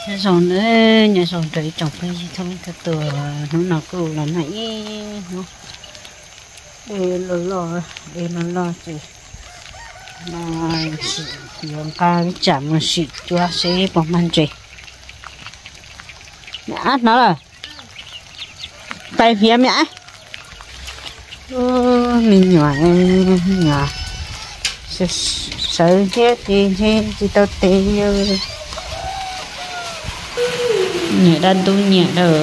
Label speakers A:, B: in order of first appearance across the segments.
A: rồi nữa nhà rồi trời trồng cái gì thôi cái tựa nó nào cứ là nãy nó đi lo chị mà chị dùng ca chạm mà chị cho sẽ bằng man chị mẹ nó là tay phía mẹ mình nhỏ sợ chết thì tao tê nhẹ đan tu nhẹ đỡ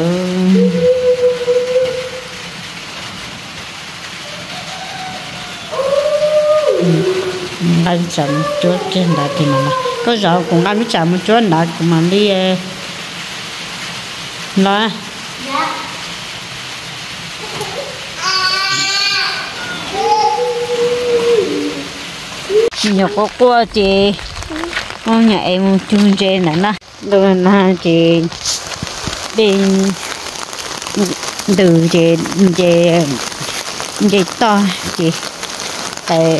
A: đang chậm chút trên đó thì mà có giờ cũng đang chậm một chút đó cũng mà đi lo nhiều có cua chị con nhà em chung trên này nè rồi là chị đi từ chị to chị tại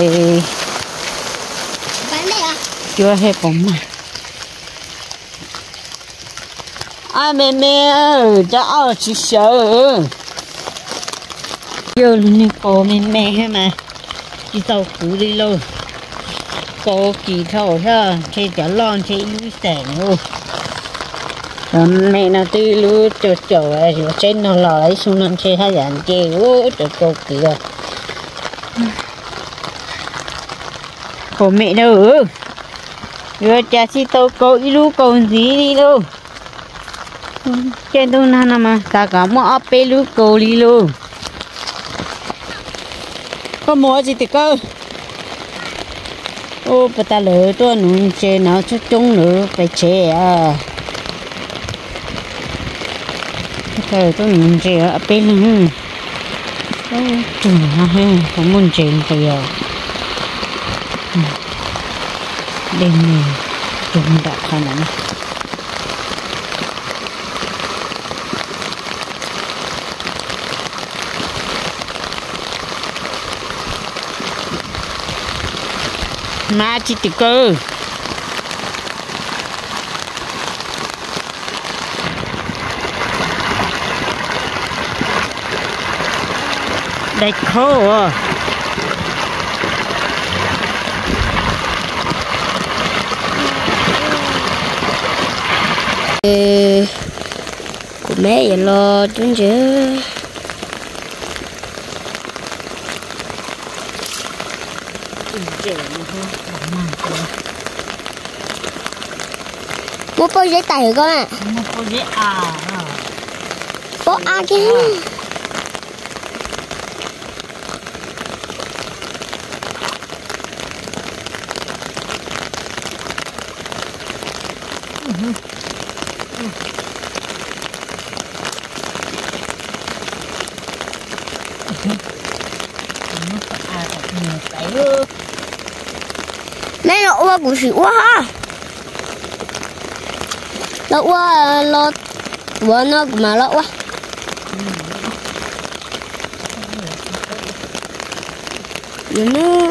A: chưa hết bóng mà ai mẹ cho chị sợ giờ này cô mẹ hết mà chị tàu cũ đi luôn cô kỳ thầu ha chị chả lon chị yếu sẻn luôn mẹ nó đi lưu chỗ ấy rồi trên nó lò lấy xuống nó chơi hai dạng chơi chỗ cô kìa cô mẹ đâu rồi cha chị tao cô ilu còn gì đi đâu trên đâu nào mà cả mua ấp bê lu cô đi luôn có mua gì thì cơ ô bà ta lỡ tôi nụ chơi nó chút chung nữa phải chơi à thời tôi nụ chơi ở bên nữa trời ơi không muốn chơi bây giờ đêm này chúng đã khá lắm mà chị tự cơ đây khô à của mẹ vậy lo chúng chứ
B: mua bao giấy tải con ạ
A: mua bao giấy à
B: bao à kia mấy nó qua cũng xỉu quá ha nó qua nó bữa nó mà nó quá vậy nó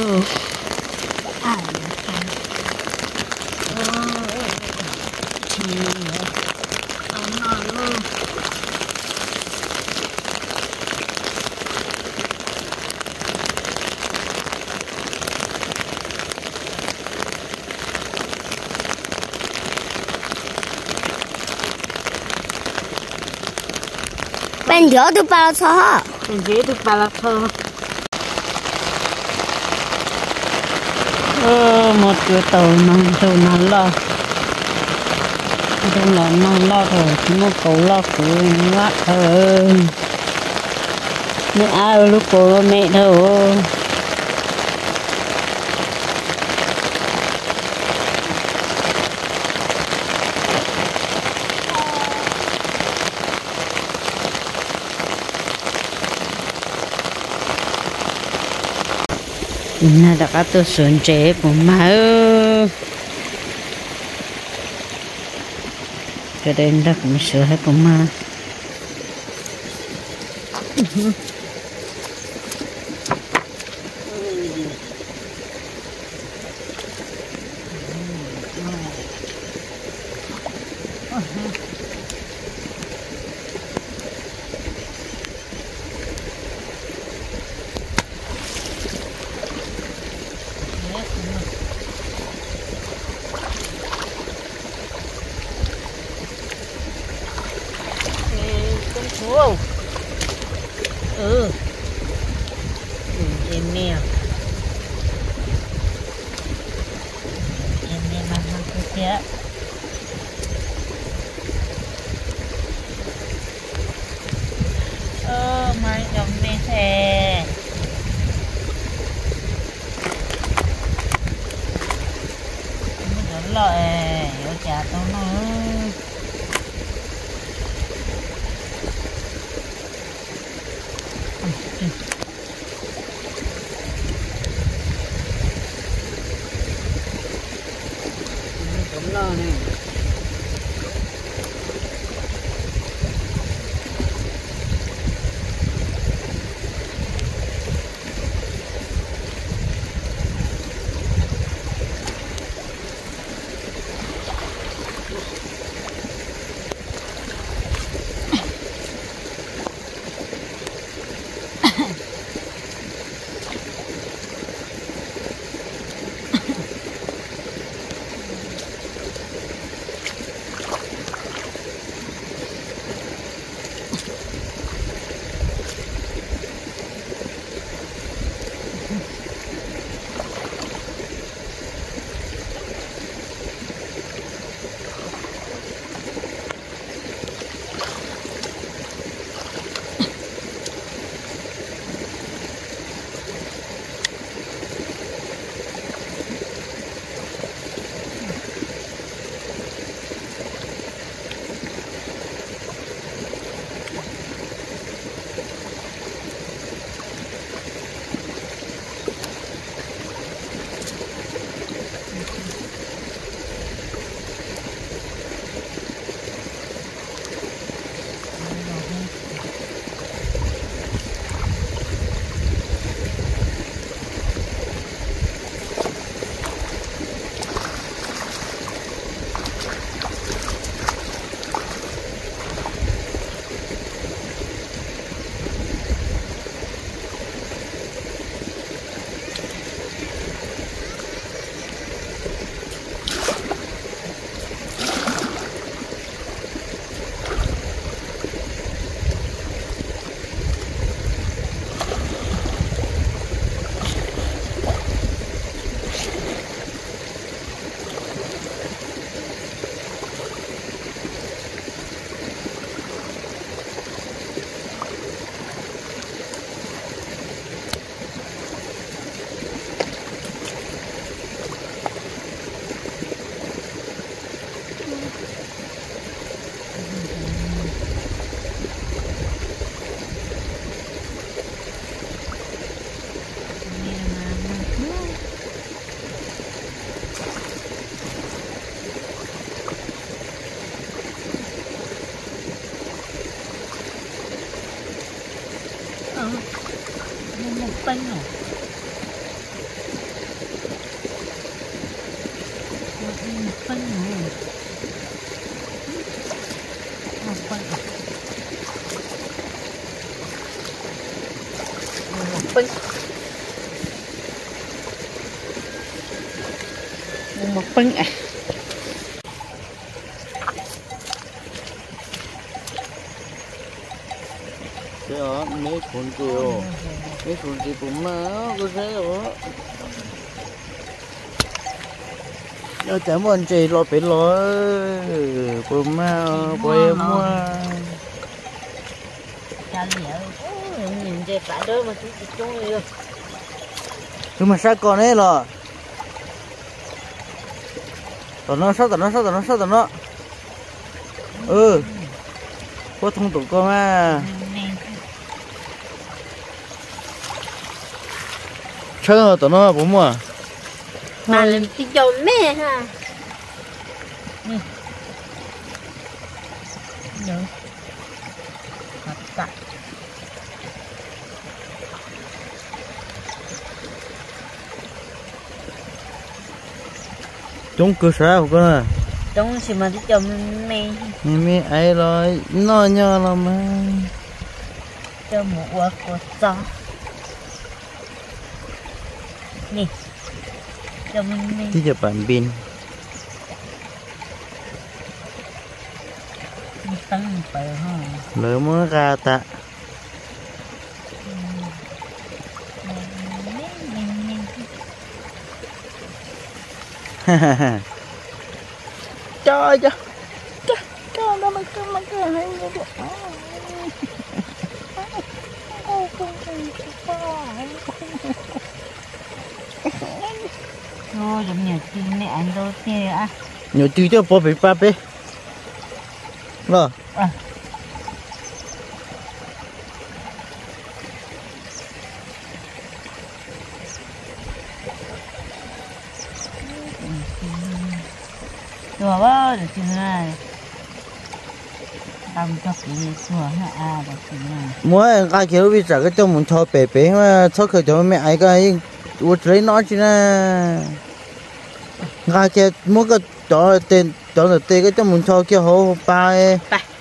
B: bên giữa tôi bao thơ
A: bên dưới tôi bao thơ một cái tàu nó lo trong là nó lo rồi nó cậu lo của nó thôi mẹ ai lúc cô mẹ thôi nè đã có tôi sườn chế của má cái đây đã cũng sửa hết của má Wow. Em nè. Em nè mà cứ chết. Mai chồng nè xe. Mình đổ lại, ở chả tao nữa. Cũng lo nè. Một bánh hả? Một bánh hả? Một bánh hả? Một bánh. Một bánh à?
C: Kaya may kunti oh. May kunti pumao ko sa'yo. Nó chả muốn chị lo bị lo pumao của em quá.
A: Chả lẽ nhìn về cả đứa mà chú chị chung đi.
C: Nhưng mà sao con ấy lo? Tao nó sao tao nó. Có thông tục con à. Chơi tao nó bố mà.
B: Mà làm tí cho mẹ ha.
A: Nè. Được. Thật tạ.
C: Chúng cơ sở của con à.
A: trong xí mà đi cho
C: mẹ ấy rồi nó nhỏ lắm mà
A: cho một quả của gió nè cho mình
C: tí cho bạn pin
A: tăng phải ha
C: lỡ mới ra ta cho nó mà cái hay như vậy
A: thôi giống như chim này ăn đâu thế à
C: nhiều chữ cho bố bị ba bé rồi
A: rồi bao giờ chim này tao cho cái sủa ha à đó chim này
C: mỗi cái kiểu bây giờ cái trong muốn cho bé bé mà cho cái cho mẹ ấy cái uống lấy nó chứ na cái kia mỗi cái cho tên cái trong muốn cho kia hổ ba